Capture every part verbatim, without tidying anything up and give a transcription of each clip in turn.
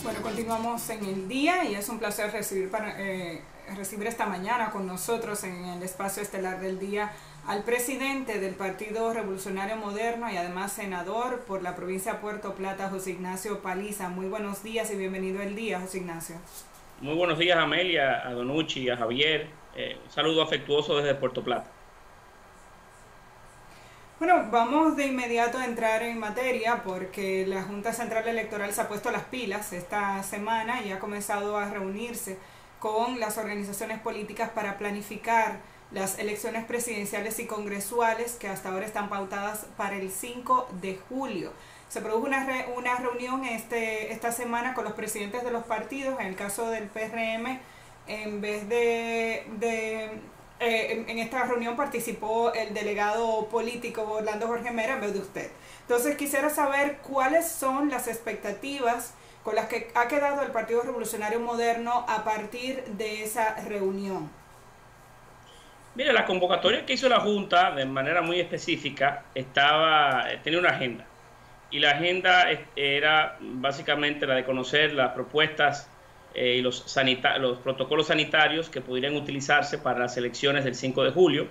Bueno, continuamos en el día y es un placer recibir, para, eh, recibir esta mañana con nosotros en el espacio estelar del día al presidente del Partido Revolucionario Moderno y además senador por la provincia de Puerto Plata, José Ignacio Paliza. Muy buenos días y bienvenido al día, José Ignacio. Muy buenos días, Amelia, a Donucci, a Javier. Eh, un saludo afectuoso desde Puerto Plata. Bueno, vamos de inmediato a entrar en materia porque la Junta Central Electoral se ha puesto las pilas esta semana y ha comenzado a reunirse con las organizaciones políticas para planificar las elecciones presidenciales y congresuales que hasta ahora están pautadas para el cinco de julio. Se produjo una, re, una reunión este, esta semana con los presidentes de los partidos. En el caso del P R M, en vez de... de Eh, en, en esta reunión participó el delegado político Orlando Jorge Mera en vez de usted. Entonces quisiera saber cuáles son las expectativas con las que ha quedado el Partido Revolucionario Moderno a partir de esa reunión. Mire, la convocatoria que hizo la Junta de manera muy específica estaba, tenía una agenda. Y la agenda era básicamente la de conocer las propuestas Eh, y los, los protocolos sanitarios que pudieran utilizarse para las elecciones del cinco de julio,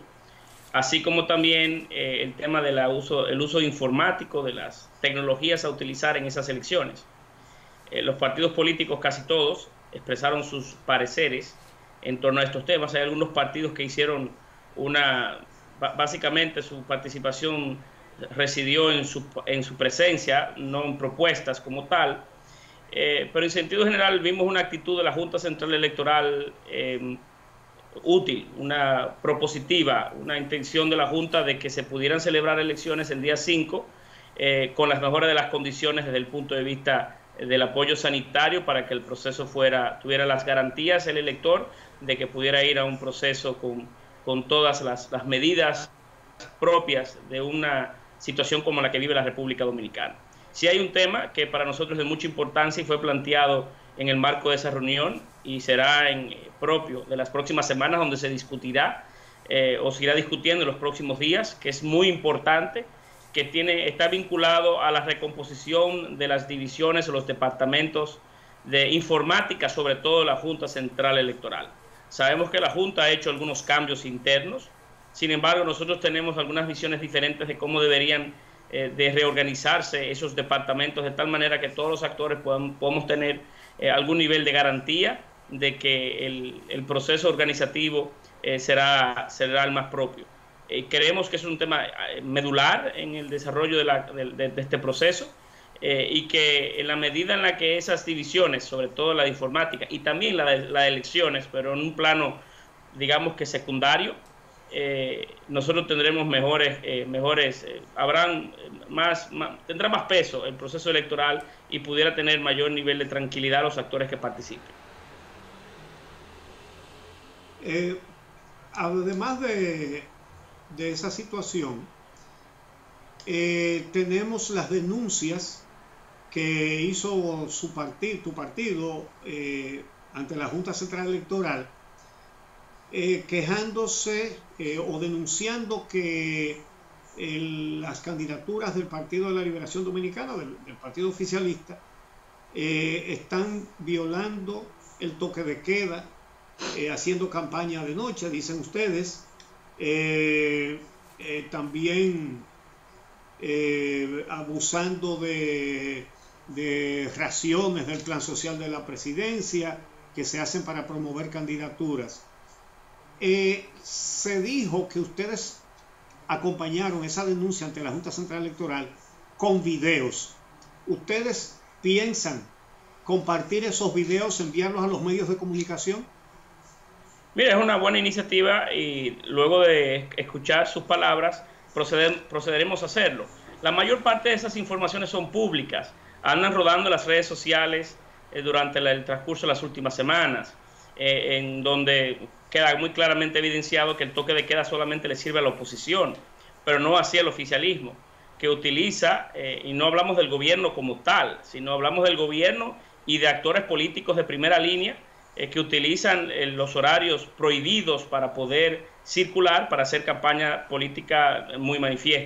así como también eh, el tema del uso, el uso informático de las tecnologías a utilizar en esas elecciones. Eh, los partidos políticos, casi todos, expresaron sus pareceres en torno a estos temas. Hay algunos partidos que hicieron una, básicamente su participación residió en su, en su presencia, no en propuestas como tal. Eh, pero en sentido general vimos una actitud de la Junta Central Electoral eh, útil, una propositiva, una intención de la Junta de que se pudieran celebrar elecciones el día cinco eh, con las mejores de las condiciones desde el punto de vista del apoyo sanitario para que el proceso fuera, tuviera las garantías el elector de que pudiera ir a un proceso con, con todas las, las medidas propias de una situación como la que vive la República Dominicana. Sí hay un tema que para nosotros es de mucha importancia y fue planteado en el marco de esa reunión y será en, eh, propio de las próximas semanas donde se discutirá eh, o se irá discutiendo en los próximos días, que es muy importante, que tiene, está vinculado a la recomposición de las divisiones o los departamentos de informática, sobre todo la Junta Central Electoral. Sabemos que la Junta ha hecho algunos cambios internos, sin embargo nosotros tenemos algunas visiones diferentes de cómo deberían de reorganizarse esos departamentos de tal manera que todos los actores puedan, podamos tener eh, algún nivel de garantía de que el, el proceso organizativo eh, será, será el más propio. Eh, creemos que es un tema medular en el desarrollo de, la, de, de, de este proceso eh, y que en la medida en la que esas divisiones, sobre todo la de informática y también la de, la de elecciones, pero en un plano digamos que secundario, Eh, nosotros tendremos mejores, eh, mejores eh, habrán más, más, tendrá más peso el proceso electoral y pudiera tener mayor nivel de tranquilidad a los actores que participen. Eh, además de, de esa situación, eh, tenemos las denuncias que hizo su partido, tu partido eh, ante la Junta Central Electoral, Eh, quejándose eh, o denunciando que el, las candidaturas del Partido de la Liberación Dominicana, del, del partido oficialista, eh, están violando el toque de queda, eh, haciendo campaña de noche, dicen ustedes, eh, eh, también eh, abusando de, de raciones del plan social de la presidencia que se hacen para promover candidaturas. Eh, se dijo que ustedes acompañaron esa denuncia ante la Junta Central Electoral con videos. ¿Ustedes piensan compartir esos videos, enviarlos a los medios de comunicación? Mira, es una buena iniciativa y luego de escuchar sus palabras proceder, procederemos a hacerlo. La mayor parte de esas informaciones son públicas, andan rodando en las redes sociales eh, durante la, el transcurso de las últimas semanas, eh, en donde queda muy claramente evidenciado que el toque de queda solamente le sirve a la oposición, pero no así al oficialismo, que utiliza, eh, y no hablamos del gobierno como tal, sino hablamos del gobierno y de actores políticos de primera línea eh, que utilizan eh, los horarios prohibidos para poder circular, para hacer campaña política muy manifiesta.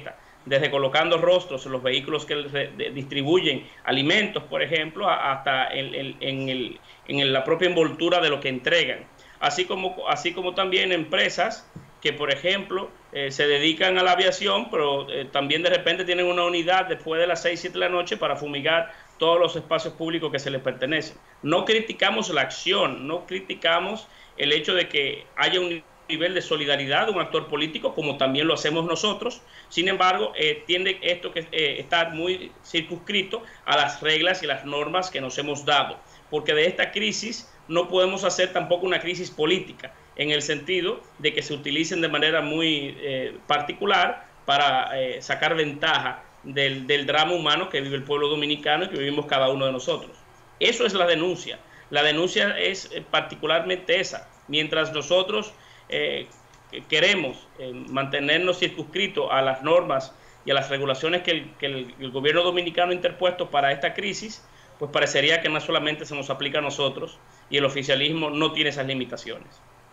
desde colocando rostros en los vehículos que distribuyen alimentos, por ejemplo, hasta en, en, en, el, en la propia envoltura de lo que entregan. Así como, así como también empresas que, por ejemplo, eh, se dedican a la aviación, pero eh, también de repente tienen una unidad después de las seis, siete de la noche para fumigar todos los espacios públicos que se les pertenecen. No criticamos la acción, no criticamos el hecho de que haya un nivel de solidaridad de un actor político, como también lo hacemos nosotros. Sin embargo, eh, tiende esto que eh, estar muy circunscrito a las reglas y las normas que nos hemos dado, porque de esta crisis no podemos hacer tampoco una crisis política, en el sentido de que se utilicen de manera muy eh, particular para eh, sacar ventaja del, del drama humano que vive el pueblo dominicano y que vivimos cada uno de nosotros. Eso es la denuncia. La denuncia es eh, particularmente esa. Mientras nosotros eh, queremos eh, mantenernos circunscritos a las normas y a las regulaciones que el, que el, el gobierno dominicano ha interpuesto para esta crisis, pues parecería que no solamente se nos aplica a nosotros y el oficialismo no tiene esas limitaciones.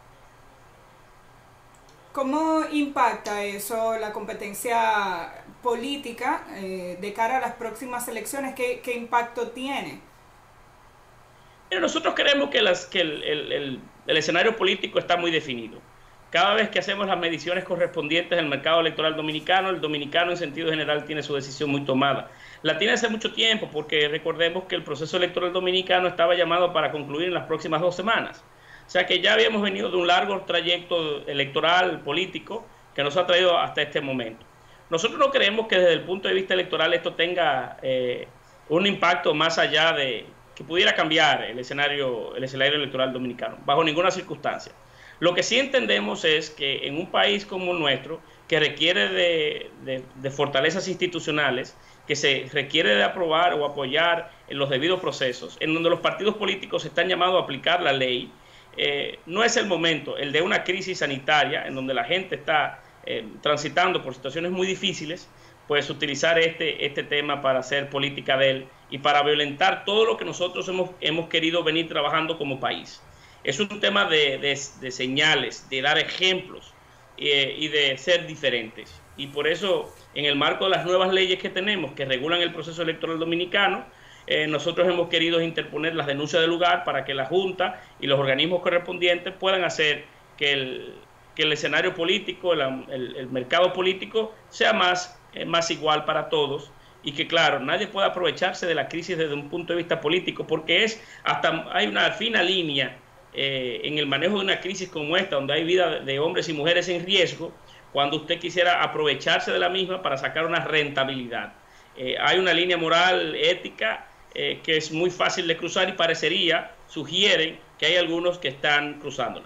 ¿Cómo impacta eso la competencia política eh, de cara a las próximas elecciones? ¿Qué, qué impacto tiene? Pero nosotros creemos que, las, que el, el, el, el escenario político está muy definido. Cada vez que hacemos las mediciones correspondientes al mercado electoral dominicano, el dominicano en sentido general tiene su decisión muy tomada. La tiene hace mucho tiempo, porque recordemos que el proceso electoral dominicano estaba llamado para concluir en las próximas dos semanas. O sea que ya habíamos venido de un largo trayecto electoral, político, que nos ha traído hasta este momento. Nosotros no creemos que desde el punto de vista electoral esto tenga eh, un impacto más allá de que pudiera cambiar el escenario, el escenario electoral dominicano, bajo ninguna circunstancia. Lo que sí entendemos es que en un país como el nuestro, que requiere de, de, de fortalezas institucionales, que se requiere de aprobar o apoyar en los debidos procesos, en donde los partidos políticos están llamados a aplicar la ley, eh, no es el momento, el de una crisis sanitaria, en donde la gente está eh, transitando por situaciones muy difíciles, pues utilizar este, este tema para hacer política de él y para violentar todo lo que nosotros hemos, hemos querido venir trabajando como país. Es un tema de, de, de señales, de dar ejemplos eh, y de ser diferentes. Y por eso, en el marco de las nuevas leyes que tenemos, que regulan el proceso electoral dominicano, eh, nosotros hemos querido interponer las denuncias del lugar para que la Junta y los organismos correspondientes puedan hacer que el, que el escenario político, el, el, el mercado político, sea más, eh, más igual para todos. Y que, claro, nadie puede aprovecharse de la crisis desde un punto de vista político, porque es hasta hay una fina línea eh, en el manejo de una crisis como esta, donde hay vida de hombres y mujeres en riesgo, cuando usted quisiera aprovecharse de la misma para sacar una rentabilidad. Eh, hay una línea moral, ética, eh, que es muy fácil de cruzar y parecería, sugieren que hay algunos que están cruzándola.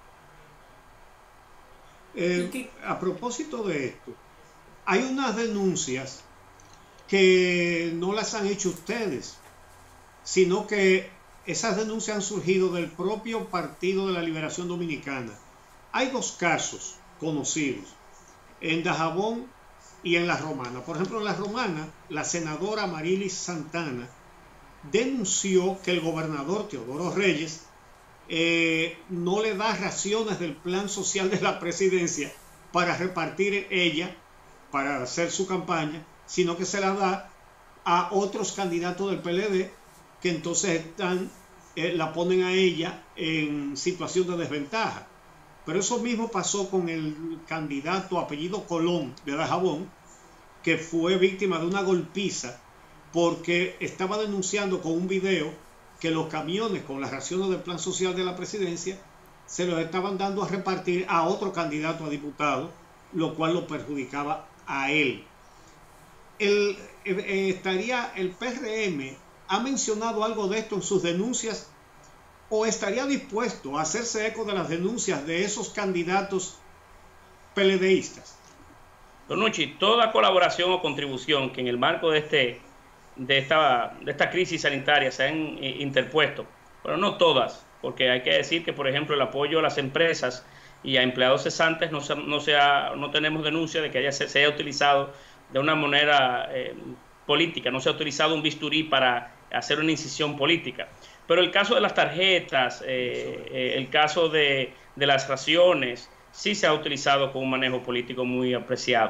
Eh, a propósito de esto, hay unas denuncias que no las han hecho ustedes, sino que esas denuncias han surgido del propio Partido de la Liberación Dominicana. Hay dos casos conocidos, en Dajabón y en La Romana. Por ejemplo, en La Romana, la senadora Marilis Santana denunció que el gobernador Teodoro Reyes eh, no le da raciones del plan social de la presidencia para repartir ella, para hacer su campaña, sino que se la da a otros candidatos del P L D que entonces están, eh, la ponen a ella en situación de desventaja. Pero eso mismo pasó con el candidato apellido Colón de Dajabón, que fue víctima de una golpiza porque estaba denunciando con un video que los camiones con las raciones del plan social de la presidencia se los estaban dando a repartir a otro candidato a diputado, lo cual lo perjudicaba a él. El, eh, estaría el P R M ha mencionado algo de esto en sus denuncias, o estaría dispuesto a hacerse eco de las denuncias de esos candidatos PLDistas. Don Nucci, toda colaboración o contribución que en el marco de este de esta de esta crisis sanitaria se han eh, interpuesto, pero no todas, porque hay que decir que, por ejemplo, el apoyo a las empresas y a empleados cesantes no se, no se ha, no tenemos denuncia de que haya, se, se haya utilizado de una manera eh, política, no se ha utilizado un bisturí para hacer una incisión política. Pero el caso de las tarjetas, eh, eh, el caso de, de las raciones, sí se ha utilizado con un manejo político muy apreciado.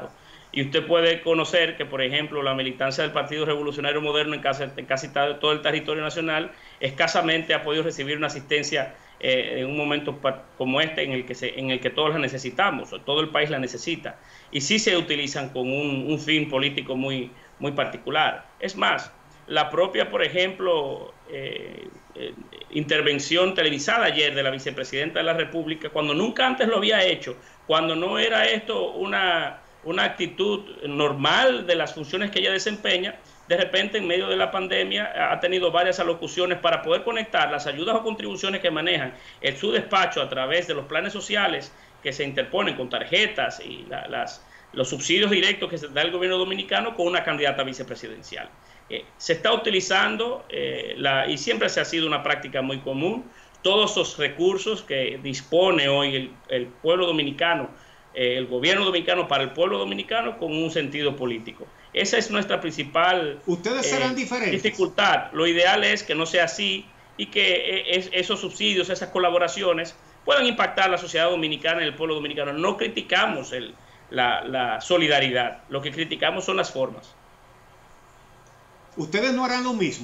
Y usted puede conocer que, por ejemplo, la militancia del Partido Revolucionario Moderno en casi, en casi todo el territorio nacional escasamente ha podido recibir una asistencia eh, en un momento como este en el que se, en el que todos la necesitamos, o todo el país la necesita. Y sí se utilizan con un, un fin político muy, muy particular. Es más, la propia, por ejemplo, eh, eh, intervención televisada ayer de la vicepresidenta de la República, cuando nunca antes lo había hecho, cuando no era esto una... una actitud normal de las funciones que ella desempeña, de repente en medio de la pandemia ha tenido varias alocuciones para poder conectar las ayudas o contribuciones que manejan en su despacho a través de los planes sociales que se interponen con tarjetas y la, las, los subsidios directos que se da el gobierno dominicano con una candidata vicepresidencial. Eh, se está utilizando, eh, la, y siempre se ha sido una práctica muy común, todos esos recursos que dispone hoy el, el pueblo dominicano, el gobierno dominicano para el pueblo dominicano con un sentido político. Esa es nuestra principal Ustedes serán eh, diferentes. dificultad. Lo ideal es que no sea así y que es, esos subsidios, esas colaboraciones puedan impactar a la sociedad dominicana y el pueblo dominicano. No criticamos el, la, la solidaridad, lo que criticamos son las formas. Ustedes no harán lo mismo.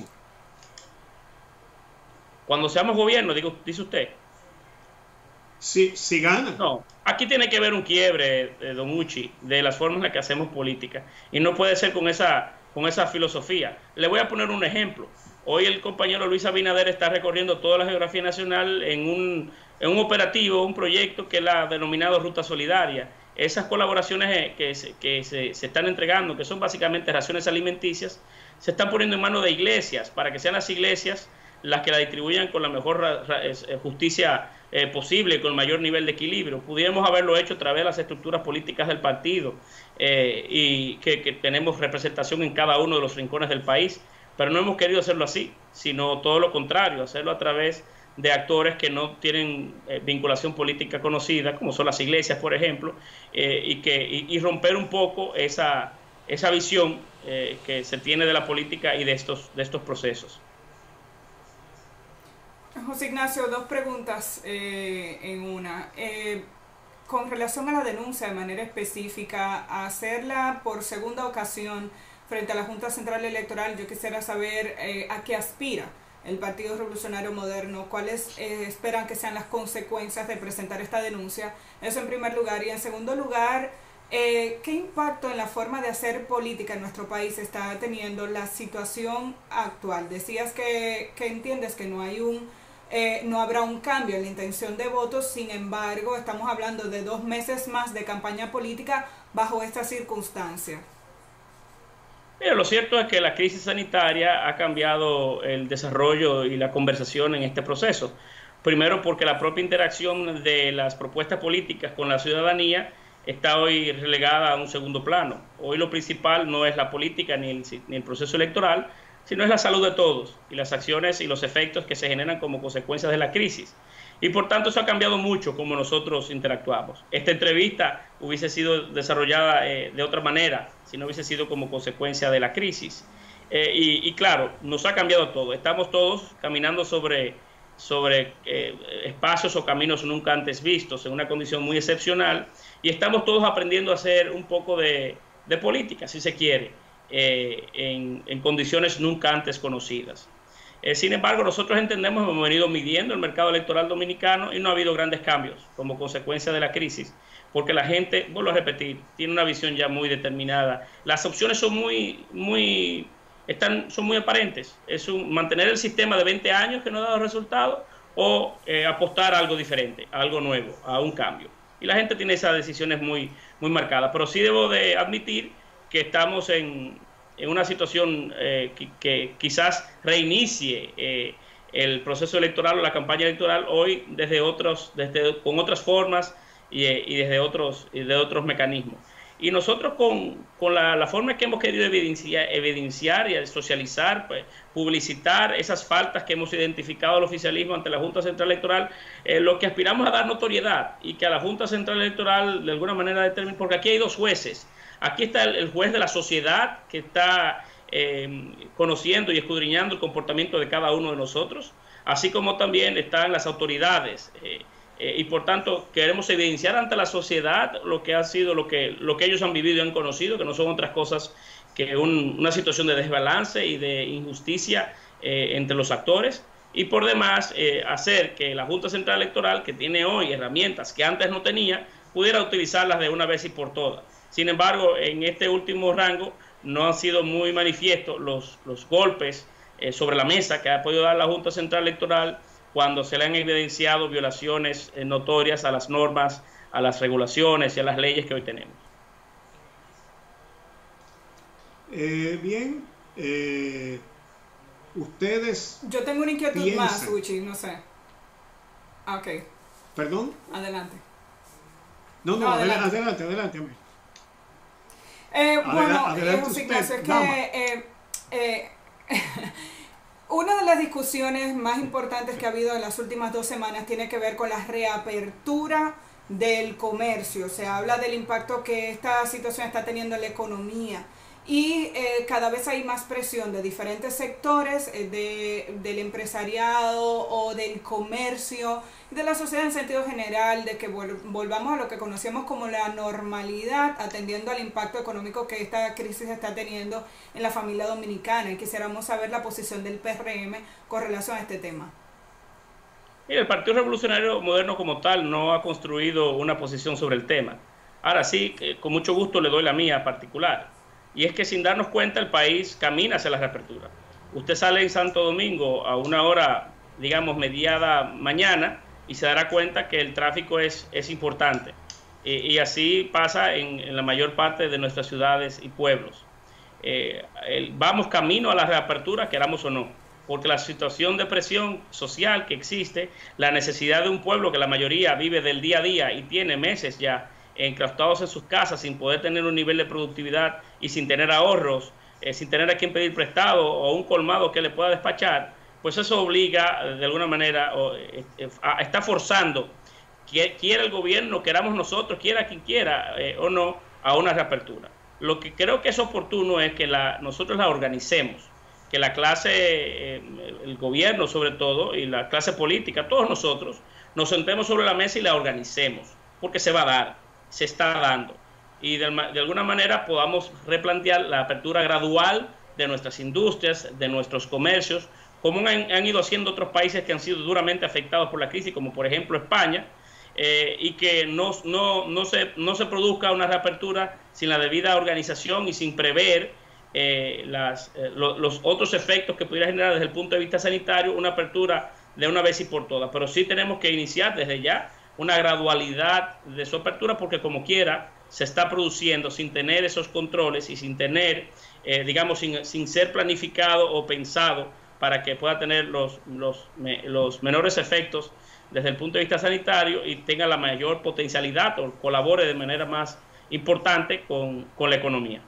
Cuando seamos gobierno, digo, dice usted. Si, si ganan. No, aquí tiene que haber un quiebre, eh, don Uchi, de las formas en las que hacemos política. Y no puede ser con esa, con esa filosofía. Le voy a poner un ejemplo. Hoy el compañero Luis Abinader está recorriendo toda la geografía nacional en un, en un operativo, un proyecto que es la denominado Ruta Solidaria. Esas colaboraciones que, se, que se, se están entregando, que son básicamente raciones alimenticias, se están poniendo en manos de iglesias, para que sean las iglesias las que la distribuyan con la mejor justicia eh, posible, con el mayor nivel de equilibrio. Pudiéramos haberlo hecho a través de las estructuras políticas del partido eh, y que, que tenemos representación en cada uno de los rincones del país, pero no hemos querido hacerlo así, sino todo lo contrario, hacerlo a través de actores que no tienen eh, vinculación política conocida, como son las iglesias, por ejemplo, eh, y, que, y, y romper un poco esa, esa visión eh, que se tiene de la política y de estos, de estos procesos. José Ignacio, dos preguntas eh, en una. Eh, con relación a la denuncia de manera específica, hacerla por segunda ocasión frente a la Junta Central Electoral, yo quisiera saber eh, a qué aspira el Partido Revolucionario Moderno, cuáles eh, esperan que sean las consecuencias de presentar esta denuncia. Eso en primer lugar. Y en segundo lugar, eh, ¿qué impacto en la forma de hacer política en nuestro país está teniendo la situación actual? Decías que, que entiendes que no hay un Eh, no habrá un cambio en la intención de votos, sin embargo, estamos hablando de dos meses más de campaña política bajo esta circunstancia. Mira, lo cierto es que la crisis sanitaria ha cambiado el desarrollo y la conversación en este proceso. Primero porque la propia interacción de las propuestas políticas con la ciudadanía está hoy relegada a un segundo plano. Hoy lo principal no es la política ni el, ni el proceso electoral, sino es la salud de todos y las acciones y los efectos que se generan como consecuencia de la crisis. Y por tanto eso ha cambiado mucho como nosotros interactuamos. Esta entrevista hubiese sido desarrollada eh, de otra manera si no hubiese sido como consecuencia de la crisis. Eh, y, y claro, nos ha cambiado todo. Estamos todos caminando sobre, sobre eh, espacios o caminos nunca antes vistos, en una condición muy excepcional, y estamos todos aprendiendo a hacer un poco de, de política, si se quiere. Eh, en, en condiciones nunca antes conocidas. Eh, sin embargo, nosotros entendemos que hemos venido midiendo el mercado electoral dominicano y no ha habido grandes cambios como consecuencia de la crisis, porque la gente, vuelvo a repetir, tiene una visión ya muy determinada. Las opciones son muy, muy, están, son muy aparentes. Es un, mantener el sistema de veinte años que no ha dado resultados o eh, apostar a algo diferente, a algo nuevo, a un cambio. Y la gente tiene esas decisiones muy, muy marcadas. Pero sí debo de admitir que estamos en, en una situación eh, que, que quizás reinicie eh, el proceso electoral o la campaña electoral hoy desde otros, desde, con otras formas y, y desde otros, y de otros mecanismos. Y nosotros con, con la, la forma que hemos querido evidenciar, evidenciar y socializar, pues, publicitar esas faltas que hemos identificado al oficialismo ante la Junta Central Electoral, eh, lo que aspiramos a dar notoriedad y que a la Junta Central Electoral de alguna manera determine, porque aquí hay dos jueces. Aquí está el, el juez de la sociedad que está eh, conociendo y escudriñando el comportamiento de cada uno de nosotros, así como también están las autoridades eh, eh, y por tanto queremos evidenciar ante la sociedad lo que ha sido, lo que, lo que ellos han vivido y han conocido, que no son otras cosas que un, una situación de desbalance y de injusticia eh, entre los actores, y por demás eh, hacer que la Junta Central Electoral, que tiene hoy herramientas que antes no tenía, pudiera utilizarlas de una vez y por todas. Sin embargo, en este último rango no han sido muy manifiestos los, los golpes eh, sobre la mesa que ha podido dar la Junta Central Electoral cuando se le han evidenciado violaciones eh, notorias a las normas, a las regulaciones y a las leyes que hoy tenemos. Eh, bien, eh, ustedes... Yo tengo una inquietud piensan... más, Uchi, no sé. Ah, ok. ¿Perdón? Adelante. No, no, no adelante, adelante, adelante. Eh, Adela bueno, adelante José usted, Ignacio, es dama. que eh, eh, una de las discusiones más importantes que ha habido en las últimas dos semanas tiene que ver con la reapertura del comercio. Se habla del impacto que esta situación está teniendo en la economía. Y eh, cada vez hay más presión de diferentes sectores, eh, de, del empresariado o del comercio, de la sociedad en sentido general, de que vol volvamos a lo que conocemos como la normalidad, atendiendo al impacto económico que esta crisis está teniendo en la familia dominicana. Y quisiéramos saber la posición del P R M con relación a este tema. Mira, el Partido Revolucionario Moderno como tal no ha construido una posición sobre el tema. Ahora sí, con mucho gusto le doy la mía particular. Y es que sin darnos cuenta el país camina hacia la reapertura. Usted sale en Santo Domingo a una hora, digamos, mediada mañana y se dará cuenta que el tráfico es, es importante. Y, y así pasa en, en la mayor parte de nuestras ciudades y pueblos. Eh, el, vamos camino a la reapertura, queramos o no, porque la situación de presión social que existe, la necesidad de un pueblo que la mayoría vive del día a día y tiene meses ya enclaustrados en sus casas sin poder tener un nivel de productividad y sin tener ahorros, eh, sin tener a quien pedir prestado o un colmado que le pueda despachar, pues eso obliga de alguna manera o, eh, a, está forzando, quiera el gobierno, queramos nosotros, quiera quien quiera eh, o no, a una reapertura. Lo que creo que es oportuno es que la, nosotros la organicemos, que la clase, eh, el gobierno sobre todo, y la clase política, todos nosotros, nos sentemos sobre la mesa y la organicemos, porque se va a dar. Se está dando y de, de alguna manera podamos replantear la apertura gradual de nuestras industrias, de nuestros comercios, como han, han ido haciendo otros países que han sido duramente afectados por la crisis, como por ejemplo España, eh, y que no, no, no, se, no se produzca una reapertura sin la debida organización y sin prever eh, las, eh, lo, los otros efectos que pudiera generar desde el punto de vista sanitario una apertura de una vez y por todas. Pero sí tenemos que iniciar desde ya una gradualidad de su apertura, porque como quiera se está produciendo sin tener esos controles y sin tener, eh, digamos, sin, sin ser planificado o pensado para que pueda tener los, los, me, los menores efectos desde el punto de vista sanitario y tenga la mayor potencialidad o colabore de manera más importante con, con la economía.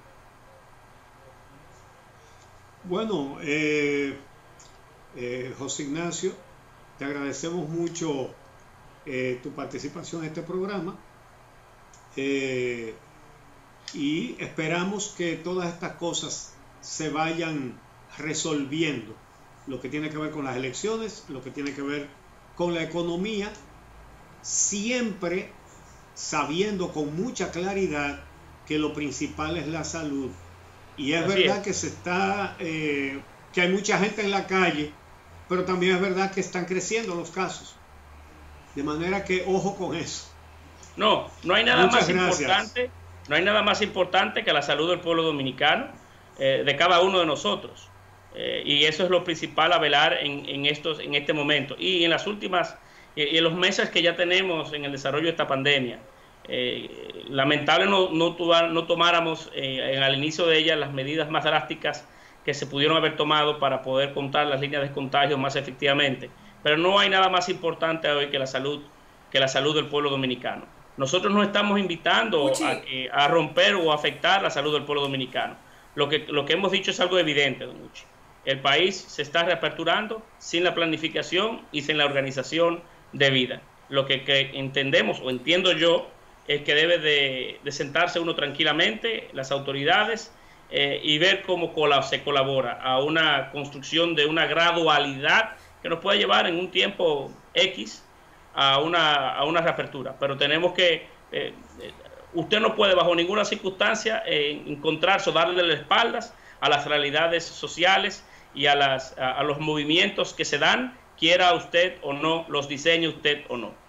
Bueno, eh, eh, José Ignacio, te agradecemos mucho Eh, tu participación en este programa eh, y esperamos que todas estas cosas se vayan resolviendo, lo que tiene que ver con las elecciones, lo que tiene que ver con la economía, siempre sabiendo con mucha claridad que lo principal es la salud. Y es Así verdad es. que se está eh, que hay mucha gente en la calle, pero también es verdad que están creciendo los casos. De manera que ojo con eso. No, no hay nada Muchas más gracias. importante, no hay nada más importante que la salud del pueblo dominicano, eh, de cada uno de nosotros. Eh, y eso es lo principal a velar en, en estos, en este momento. Y en las últimas, y en los meses que ya tenemos en el desarrollo de esta pandemia, eh, lamentable no, no, tuvar, no tomáramos eh, al inicio de ella las medidas más drásticas que se pudieron haber tomado para poder contar las líneas de contagio más efectivamente. Pero no hay nada más importante hoy que la salud, que la salud del pueblo dominicano. Nosotros no estamos invitando a, que, a romper o afectar la salud del pueblo dominicano. Lo que, lo que hemos dicho es algo evidente, don Uchi. El país se está reaperturando sin la planificación y sin la organización debida. Lo que, que entendemos, o entiendo yo, es que debe de, de sentarse uno tranquilamente, las autoridades, eh, y ver cómo se colabora a una construcción de una gradualidad que nos puede llevar en un tiempo X a una, a una reapertura. Pero tenemos que, eh, usted no puede bajo ninguna circunstancia eh, encontrarse o darle las espaldas a las realidades sociales y a, las, a, a los movimientos que se dan, quiera usted o no, los diseñe usted o no.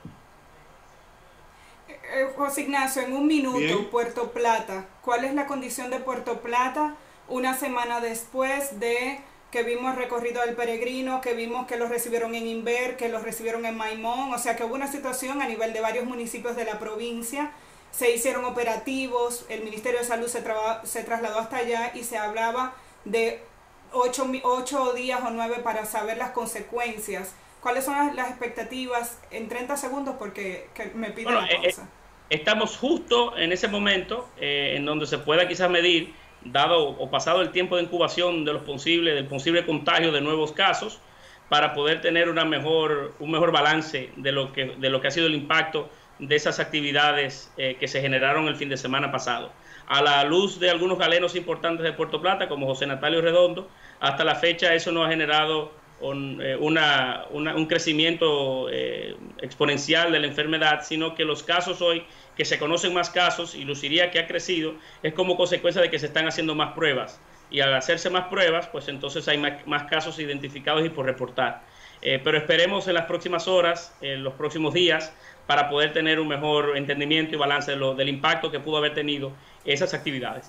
Eh, José Ignacio, en un minuto, Bien. Puerto Plata, ¿cuál es la condición de Puerto Plata una semana después de que vimos el recorrido del peregrino, que vimos que los recibieron en Inver, que los recibieron en Maimón? O sea, que hubo una situación a nivel de varios municipios de la provincia, se hicieron operativos, el Ministerio de Salud se, se trasladó hasta allá y se hablaba de ocho, ocho días o nueve para saber las consecuencias. ¿Cuáles son las, las expectativas en treinta segundos? Porque que me piden bueno, la pausa. Eh, estamos justo en ese momento eh, en donde se pueda quizás medir, dado o pasado el tiempo de incubación de los posibles, del posible contagio de nuevos casos, para poder tener una mejor, un mejor balance de lo que, de lo que ha sido el impacto de esas actividades eh, que se generaron el fin de semana pasado. A la luz de algunos galenos importantes de Puerto Plata, como José Natalio Redondo, hasta la fecha eso no ha generado un, eh, una, una, un crecimiento eh, exponencial de la enfermedad, sino que los casos hoy, que se conocen más casos, y luciría que ha crecido, es como consecuencia de que se están haciendo más pruebas. Y al hacerse más pruebas, pues entonces hay más, más casos identificados y por reportar. Eh, pero esperemos en las próximas horas, en los próximos días, para poder tener un mejor entendimiento y balance de lo, del impacto que pudo haber tenido esas actividades.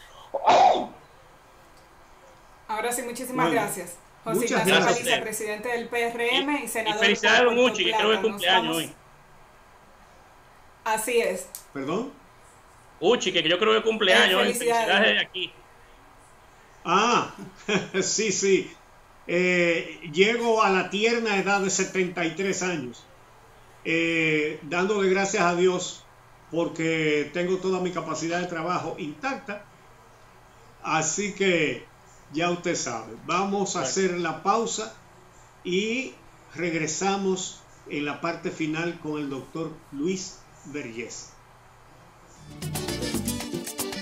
Ahora sí, muchísimas bueno, gracias. José muchas Ignacio gracias. Paliza, presidente del P R M y, y senador. Y felicidades a por Puerto Uchi, que Plata. creo que es Nos cumpleaños vamos. hoy. Así es. ¿Perdón? Uchi, que yo creo que es cumpleaños hoy. Felicidades. Felicidades de aquí. Ah, sí, sí. Eh, llego a la tierna edad de setenta y tres años, eh, dándole gracias a Dios porque tengo toda mi capacidad de trabajo intacta. Así que ya usted sabe, vamos a hacer la pausa y regresamos en la parte final con el doctor Luis Vergés.